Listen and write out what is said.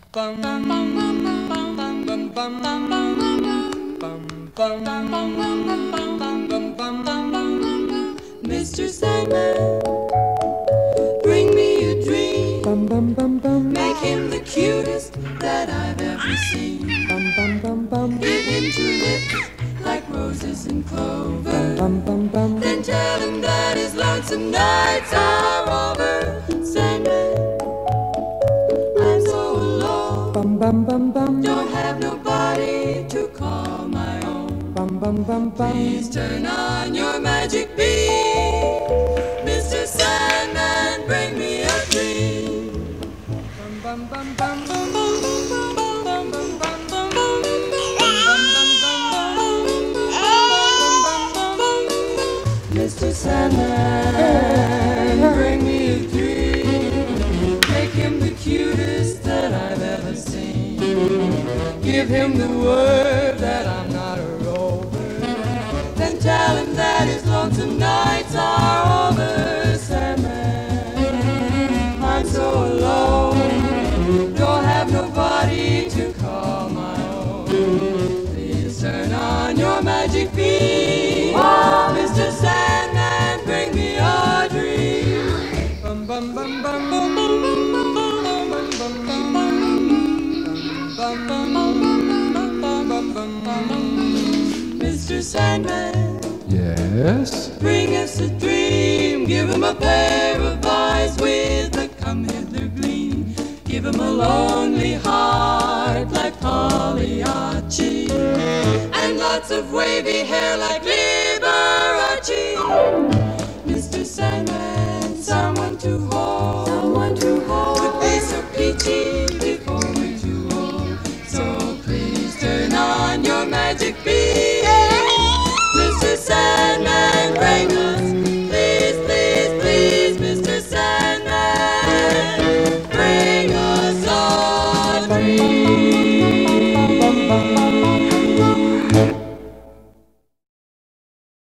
Mr. Sandman, bring me a dream. Make him the cutest that I've ever seen. Give him two lips like roses and clover. Then tell him that his lonesome nights are over. Sandman, I'm so alone. Don't have nobody to call my own. Please turn on your magic beam. Mr. Sandman, bring me a dream. Mr. Sandman, bring me a dream. Make him the cutest that I've ever seen. Give him the word that I'm not a rover. Then tell him that his lonesome nights are over. Sandman, I'm so alone. Don't have nobody to call my own. Please turn on your magic beam. Oh, Mr. Sandman, bring me a dream. Mr. Sandman, yes? bring us a dream. Give him a pair of eyes with a come-hither gleam. Give him a lonely heart like Pagliacci, and lots of wavy hair like Liberace. Mr. Sandman,